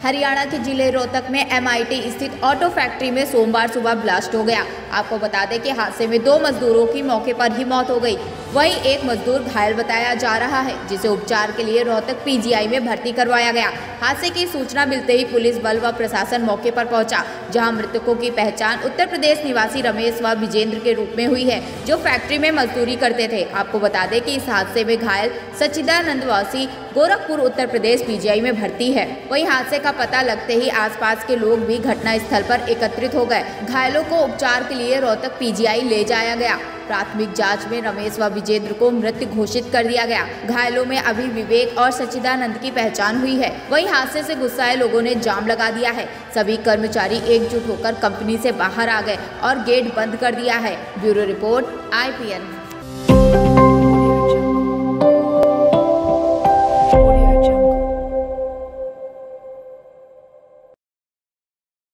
हरियाणा के जिले रोहतक में MIT स्थित ऑटो फैक्ट्री में सोमवार सुबह ब्लास्ट हो गया। आपको बता दें कि हादसे में 2 मजदूरों की मौके पर ही मौत हो गई। वहीं एक मजदूर घायल बताया जा रहा है, जिसे उपचार के लिए रोहतक PGI में भर्ती करवाया गया। हादसे की सूचना मिलते ही पुलिस बल व प्रशासन मौके पर पहुंचा, जहां मृतकों की पहचान उत्तर प्रदेश निवासी रमेश व विजेंद्र के रूप में हुई है, जो फैक्ट्री में मजदूरी करते थे। आपको बता दें कि इस हादसे में घायल सच्चिदानंद वासी गोरखपुर उत्तर प्रदेश PGI में भर्ती है। वहीं हादसे का पता लगते ही आसपास के लोग भी घटना स्थल पर एकत्रित हो गए। घायलों को उपचार के लिए रोहतक PGI ले जाया गया। प्राथमिक जांच में रमेश व विजेंद्र को मृत घोषित कर दिया गया। घायलों में अभी विवेक और सच्चिदानंद की पहचान हुई है। वहीं हादसे से गुस्साए लोगों ने जाम लगा दिया है। सभी कर्मचारी एकजुट होकर कंपनी से बाहर आ गए और गेट बंद कर दिया है। Bureau report IPN।